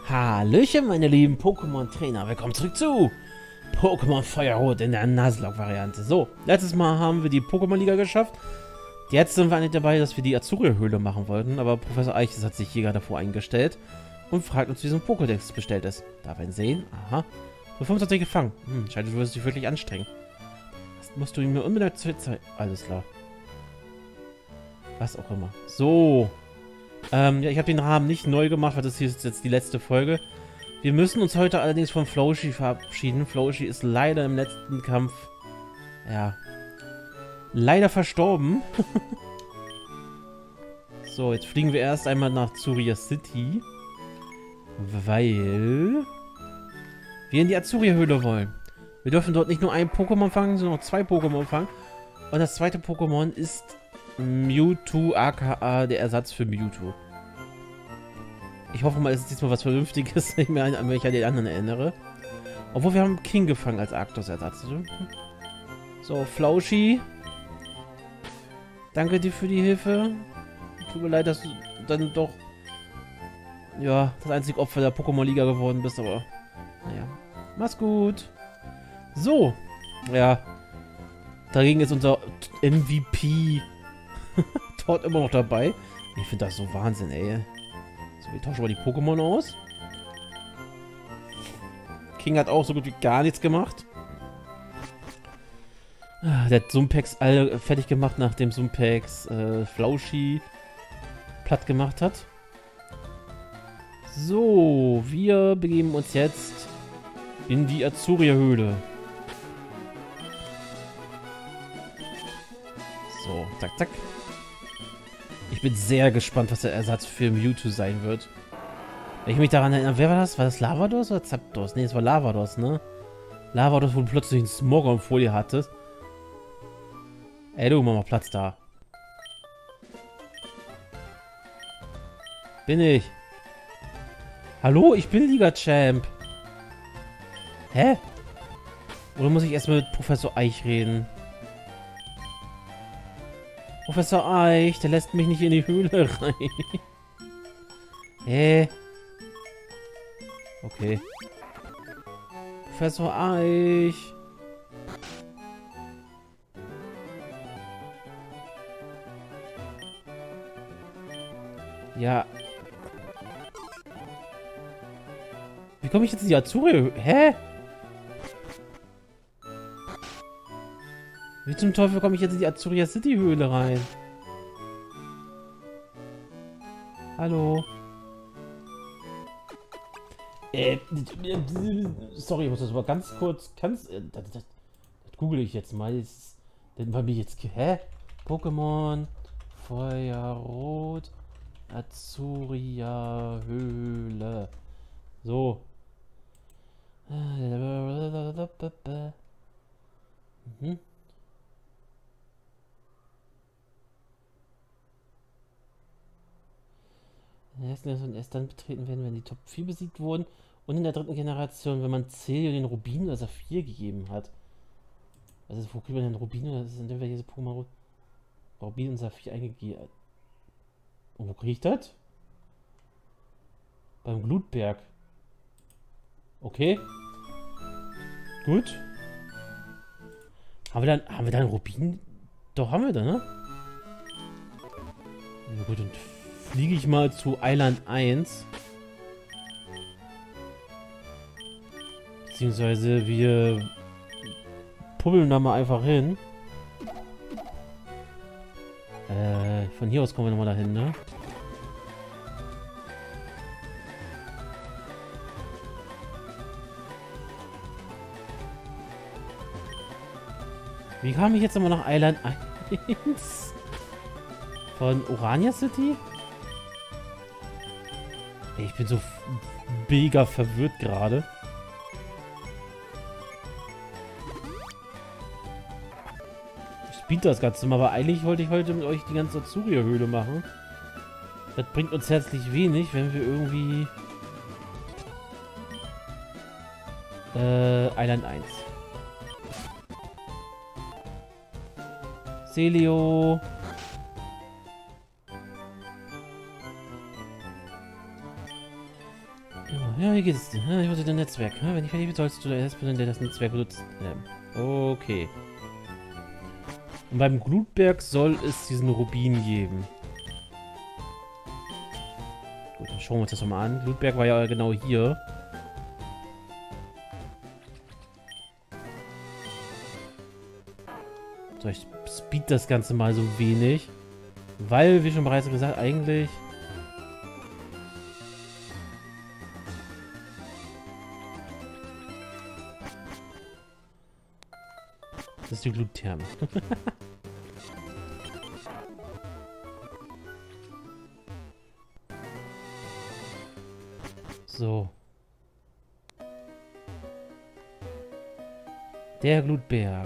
Hallöchen, meine lieben Pokémon-Trainer. Willkommen zurück zu Pokémon Feuerrot in der Nuzlocke-Variante. So, letztes Mal haben wir die Pokémon-Liga geschafft. Jetzt sind wir eigentlich dabei, dass wir die Azuria-Höhle machen wollten. Aber Professor Eiches hat sich hier gerade davor eingestellt und fragt uns, wie so ein Pokédex bestellt ist. Darf ihn sehen? Aha. Nur 25 gefangen. Scheint, du wirst dich wirklich anstrengen. Das musst du ihm nur unbedingt zeigen. Alles klar. Was auch immer. So. Ja, ich habe den Rahmen nicht neu gemacht, weil das hier ist jetzt die letzte Folge. Wir müssen uns heute allerdings von Flowshy verabschieden. Flowshy ist leider im letzten Kampf, ja, leider verstorben. So, jetzt fliegen wir erst einmal nach Azuria City, weil wir in die Azuria-Höhle wollen. Wir dürfen dort nicht nur ein Pokémon fangen, sondern auch zwei Pokémon fangen. Und das zweite Pokémon ist Mewtwo, aka der Ersatz für Mewtwo. Ich hoffe mal, es ist diesmal was Vernünftiges, wenn ich an den anderen erinnere. Obwohl, wir haben King gefangen als Arctos-Ersatz. So, Flowshy. Danke dir für die Hilfe. Tut mir leid, dass du dann doch, ja, das einzige Opfer der Pokémon-Liga geworden bist, aber naja. Mach's gut. So. Ja. Dagegen ist unser MVP dort immer noch dabei. Ich finde das so Wahnsinn, ey. So, wir tauschen mal die Pokémon aus. King hat auch so gut wie gar nichts gemacht. Der hat Sumpex alle fertig gemacht, nachdem Sumpex Flowshy platt gemacht hat. So, wir begeben uns jetzt in die Azuria-Höhle. So, zack, zack. Ich bin sehr gespannt, was der Ersatz für Mewtwo sein wird. Wenn ich mich daran erinnere, wer war das? War das Lavados oder Zapdos? Ne, es war Lavados, ne? Lavados, wo du plötzlich einen Smogon vor dir hattest. Ey, du, mach mal Platz da. Bin ich. Hallo, ich bin Liga-Champ. Hä? Oder muss ich erst mit Professor Eich reden? Professor Eich, der lässt mich nicht in die Höhle rein. Hä? Okay. Professor Eich. Ja. Wie komme ich jetzt in die Azuria? Hä? Wie zum Teufel komme ich jetzt in die Azuria City Höhle rein? Hallo? Sorry, ich muss das mal ganz kurz, das google ich jetzt mal. Denn bei mir jetzt, hä? Pokémon Feuerrot Azuria Höhle. So. Mhm. Und erst dann betreten werden, wenn die Top 4 besiegt wurden. Und in der dritten Generation, wenn man Celion den Rubin oder Saphir gegeben hat. Also, wo kriegt man den Rubin oder ist denn welches Pokémon Rubin und Saphir eingegeben? Und wo kriege ich das? Beim Glutberg. Okay. Gut. Haben wir dann Rubin? Doch, haben wir da, ne? Na gut, und fliege ich mal zu Island 1. Beziehungsweise wir pubbeln da mal einfach hin. Von hier aus kommen wir nochmal dahin, ne? Wie kam ich jetzt immer nach Island 1? Von Orania City? Ich bin so mega verwirrt gerade. Ich speed das Ganze mal, aber eigentlich wollte ich heute mit euch die ganze Azuria-Höhle machen. Das bringt uns herzlich wenig, wenn wir irgendwie Island 1. Celio. Ja, wie geht es dir? Ich wollte dein Netzwerk. Wenn ich fertig bin, sollst du der erste sein, der das Netzwerk benutzt. Okay. Und beim Glutberg soll es diesen Rubin geben. Gut, dann schauen wir uns das nochmal an. Glutberg war ja genau hier. So, ich speed das Ganze mal so wenig. Weil, wie schon bereits gesagt, eigentlich... Das ist die Gluttherme. So. Der Glutberg.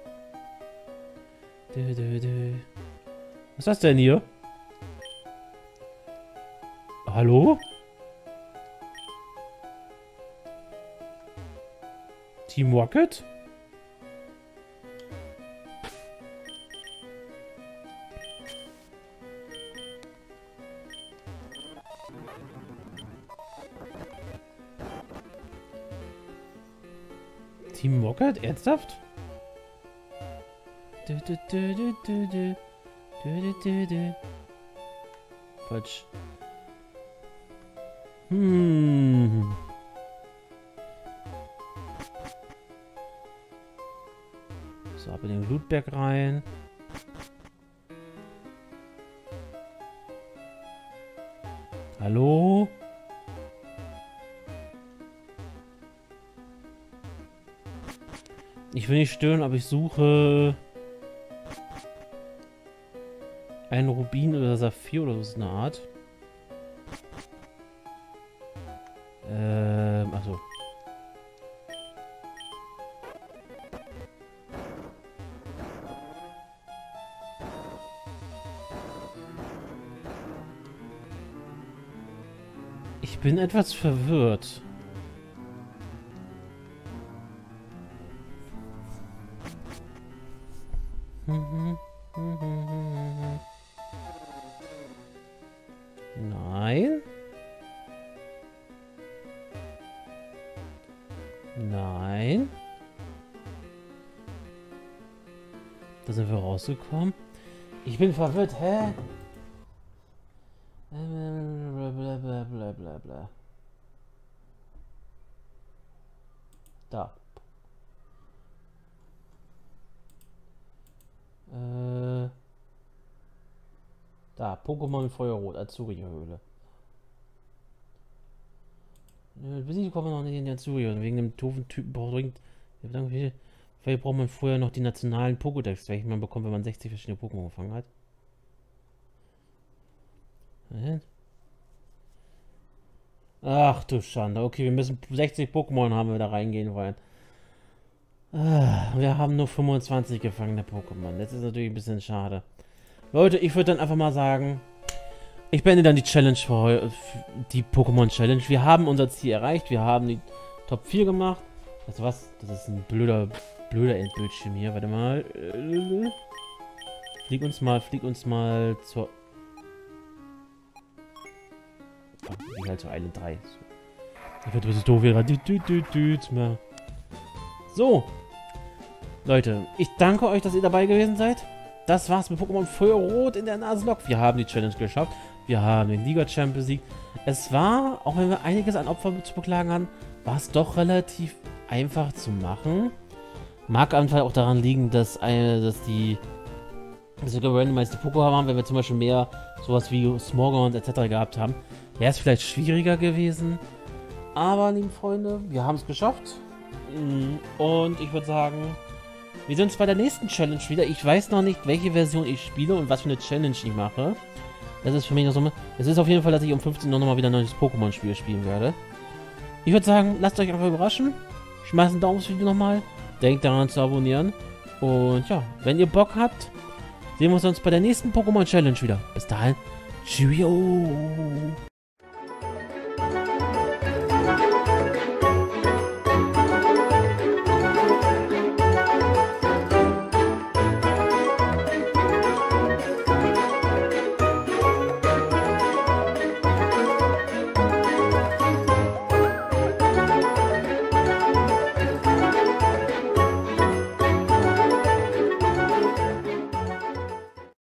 Was ist das denn hier? Hallo? Team Rocket? Team Rocket? Ernsthaft? Quatsch. So, ab in den Glutberg rein. Hallo? Ich will nicht stören, aber ich suche einen Rubin oder Saphir oder so eine Art. Achso. Ich bin etwas verwirrt. Nein. Nein. Da sind wir rausgekommen. Ich bin verwirrt, hä? Blablabla. Da. Da, Pokémon Feuerrot, Azuria-Höhle. Besiegt kommen wir noch nicht in die Azuria. Und wegen dem doofen Typen bringt. Vielleicht braucht man vorher noch die nationalen Pokédex, welche man bekommt, wenn man 60 verschiedene Pokémon gefangen hat. Ach du Schande. Okay, wir müssen 60 Pokémon haben, wenn wir da reingehen wollen. Wir haben nur 25 gefangene Pokémon. Das ist natürlich ein bisschen schade. Leute, ich würde dann einfach mal sagen, ich beende dann die Challenge für die Pokémon Challenge. Wir haben unser Ziel erreicht. Wir haben die Top 4 gemacht. Also was? Das ist ein blöder Endbildschirm hier. Warte mal. Flieg uns mal zur... Flieg halt zur Island 3. Ich werde das doof wieder. So. Leute, ich danke euch, dass ihr dabei gewesen seid. Das war's mit Pokémon Feuerrot in der Nuzlocke. Wir haben die Challenge geschafft. Wir haben den Liga-Champ besiegt. Es war, auch wenn wir einiges an Opfern zu beklagen haben, war es doch relativ einfach zu machen. Mag einfach auch daran liegen, dass die gerandomized Pokémon haben, wenn wir zum Beispiel mehr sowas wie Smogon etc. gehabt haben, wäre es vielleicht schwieriger gewesen. Aber, liebe Freunde, wir haben es geschafft. Und ich würde sagen, wir sehen uns bei der nächsten Challenge wieder. Ich weiß noch nicht, welche Version ich spiele und was für eine Challenge ich mache. Das ist für mich noch so... Es ist auf jeden Fall, dass ich um 15 Uhr nochmal wieder ein neues Pokémon-Spiel spielen werde. Ich würde sagen, lasst euch einfach überraschen. Schmeißt einen Daumen aufs Video nochmal. Denkt daran zu abonnieren. Und ja, wenn ihr Bock habt, sehen wir uns bei der nächsten Pokémon Challenge wieder. Bis dahin. Cheerio.